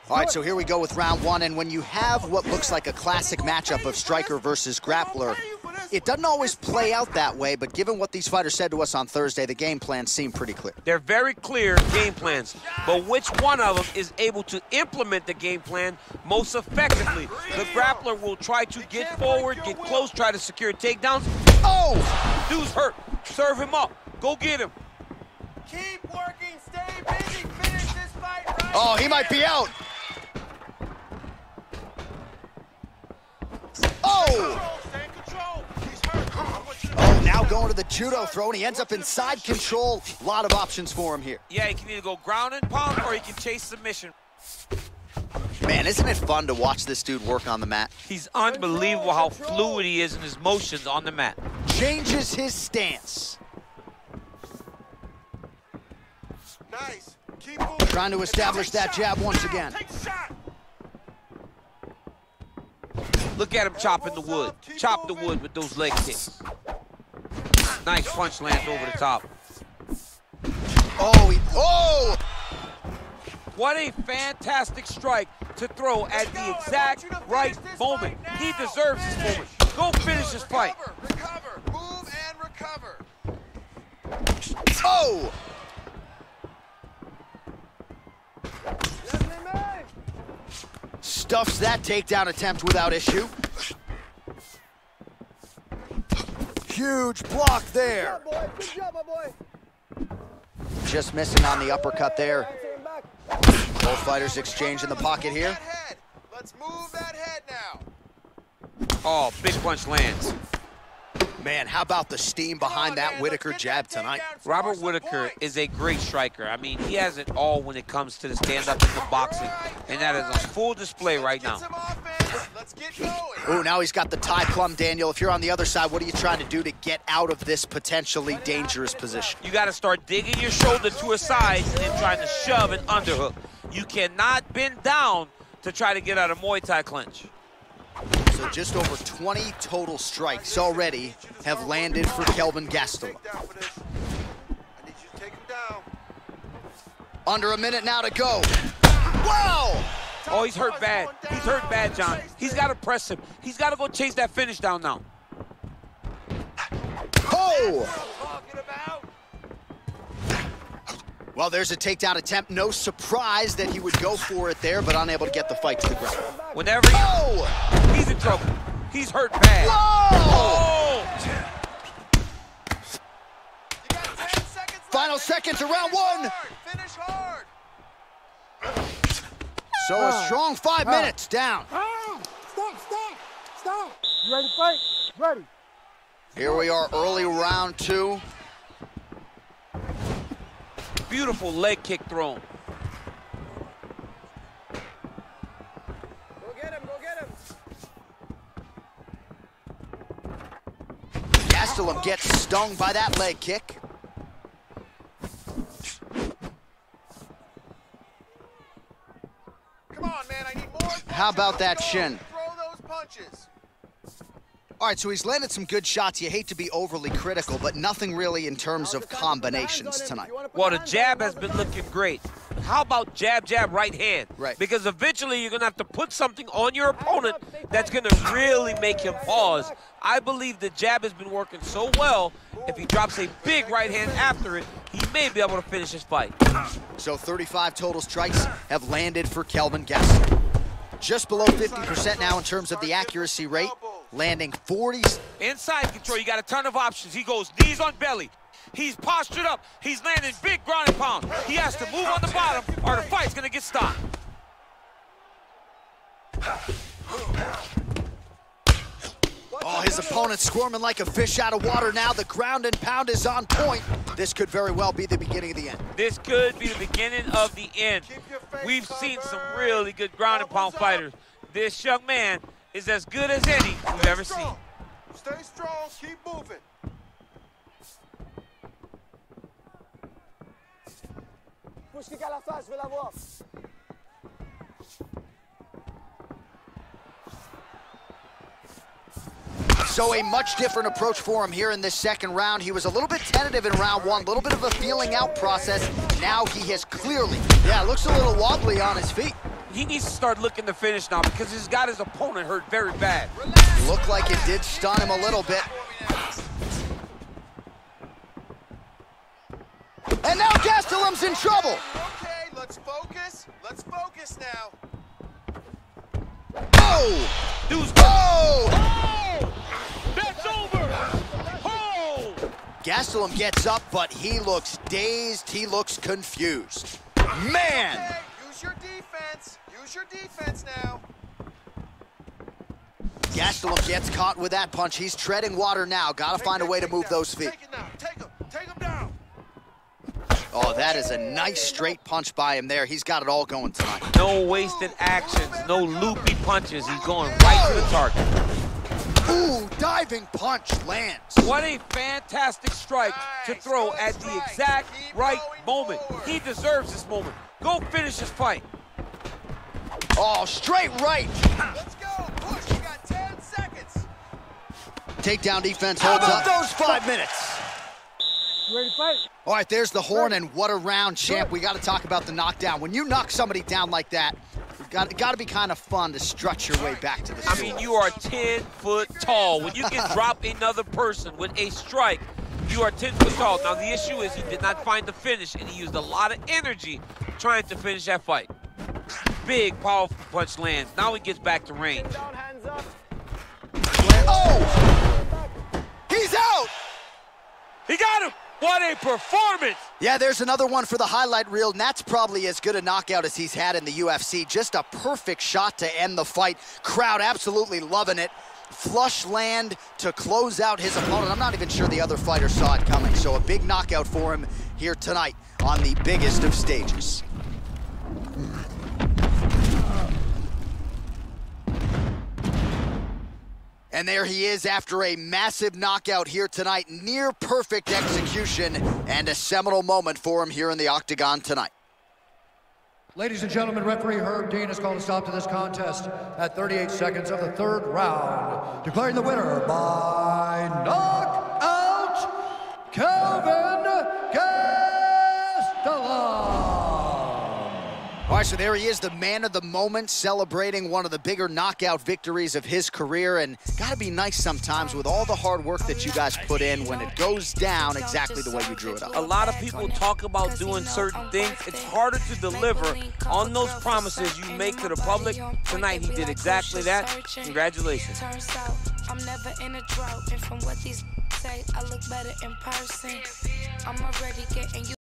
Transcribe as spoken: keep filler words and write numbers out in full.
All right, so here we go with round one, and when you have what looks like a classic matchup of striker versus grappler, it doesn't always play out that way, but given what these fighters said to us on Thursday, the game plans seem pretty clear. They're very clear game plans, but which one of them is able to implement the game plan most effectively? The grappler will try to get forward, get close, try to secure takedowns. Oh! Dude's hurt. Serve him up. Go get him. Keep working, stay busy, finish this fight right. Oh, he might be out. Oh! Stay in control. He's hurt. Oh, now going to the judo throw, and he ends up inside control. A lot of options for him here. Yeah, he can either go ground and pound or he can chase submission. Man, isn't it fun to watch this dude work on the mat? He's unbelievable how fluid he is in his motions on the mat. Changes his stance. Nice. Keep moving. Trying to establish that jab once again. Take a shot. Look at him chopping the wood. Chop the wood with those leg kicks. Nice punch lands over the top. Oh, he, oh! What a fantastic strike to throw at the exact right moment. He deserves this moment. Go finish this fight. Recover, recover, move and recover. Oh! Stuffs that takedown attempt without issue. Huge block there. Good job, my boy. Just missing on the uppercut there. Both fighters exchange in the pocket here. Let's move that head now. Oh, big punch lands. Man, how about the steam behind that Whitaker jab tonight? Robert Whitaker is a great striker. I mean, he has it all when it comes to the stand-up in the boxing, and that is on full display right now. Let's get going. Oh, now he's got the tie plum, Daniel. If you're on the other side, what are you trying to do to get out of this potentially dangerous position? You got to start digging your shoulder to a side and then trying to shove an underhook. You cannot bend down to try to get out of Muay Thai clinch. So just over twenty total strikes already have landed for Kelvin Gastelum. Under a minute now to go. Wow! Oh, he's hurt bad. He's hurt bad, John. He's got to press him. He's got to go chase that finish down now. Oh! Well, there's a takedown attempt. No surprise that he would go for it there, but unable to get the fight to the ground. Whenever he, oh! He's in trouble. He's hurt bad. Whoa! Oh! You got ten seconds Final left. seconds of round one. Finish hard. So a strong five minutes down. Stop, stop, stop. You ready to fight? Ready. Here we are, early round two. Beautiful leg kick thrown. Go get him, go get him. Gastelum gets stung by that leg kick. Come on, man, I need more. How about that shin? Throw those punches. All right, so he's landed some good shots. You hate to be overly critical, but nothing really in terms of combinations tonight. Well, the jab has been looking great. How about jab, jab, right hand? Right. Because eventually you're going to have to put something on your opponent that's going to really make him pause. I believe the jab has been working so well, if he drops a big right hand after it, he may be able to finish his fight. So thirty-five total strikes have landed for Kelvin Gastelum. Just below fifty percent now in terms of the accuracy rate, landing forty. Inside control, you got a ton of options. He goes knees on belly. He's postured up. He's landing big ground and pound. He has to move on the bottom or the fight's gonna get stopped. Oh, his opponent squirming like a fish out of water now. The ground and pound is on point. This could very well be the beginning of the end. This could be the beginning of the end. We've seen some really good ground and pound fighters. This young man is as good as any we've ever seen. Stay strong, keep moving. Push kick à la face, je veux la voir. So a much different approach for him here in this second round. He was a little bit tentative in round one, a little bit of a feeling out process. Now he has clearly, yeah, looks a little wobbly on his feet. he needs to start looking to finish now because he's got his opponent hurt very bad. Looked like it did stun him a little bit. And now Gastelum's in trouble. Okay, let's focus. Let's focus now. Oh! Dude's Oh! Oh! That's over! Oh! Gastelum gets up, but he looks dazed. He looks confused. Man! Okay, use your defense. Use your defense now. Gastelum gets caught with that punch. He's treading water now. Got to find a way to move those feet. Take it now. Take him. Take him down. Oh, that is a nice straight punch by him there. He's got it all going tonight. No wasted actions, no loopy punches. He's going right to the target. Ooh, diving punch lands. What a fantastic strike to throw at the exact right moment. He deserves this moment. Go finish his fight. Oh, straight right. Let's go. Push. You got ten seconds. Takedown defense holds up. those five minutes? You ready to fight? All right, there's the horn, and what a round, champ. We got to talk about the knockdown. When you knock somebody down like that, it's got, got to be kind of fun to strut your way back to the I stool. mean, you are ten foot tall. When you can drop another person with a strike, you are ten foot tall. Now, the issue is he did not find the finish, and he used a lot of energy trying to finish that fight. Big, powerful punch lands. Now he gets back to range. Oh! He's out! He got him! What a performance! Yeah, there's another one for the highlight reel, and that's probably as good a knockout as he's had in the U F C. Just a perfect shot to end the fight. Crowd absolutely loving it. Flush land to close out his opponent. I'm not even sure the other fighter saw it coming, so a big knockout for him here tonight on the biggest of stages. And there he is after a massive knockout here tonight. Near perfect execution and a seminal moment for him here in the octagon tonight. Ladies and gentlemen, referee Herb Dean has called a stop to this contest at thirty-eight seconds of the third round, declaring the winner by knockout, Kelvin Gastelum. All right, so there he is, the man of the moment, celebrating one of the bigger knockout victories of his career. And gotta be nice sometimes with all the hard work that you guys put in when it goes down exactly the way you drew it up. A lot of people talk about doing certain things. It's harder to deliver on those promises you make to the public. Tonight, he did exactly that. Congratulations. I'm never in a drought, and from what these say, I look better in person. I'm already getting you.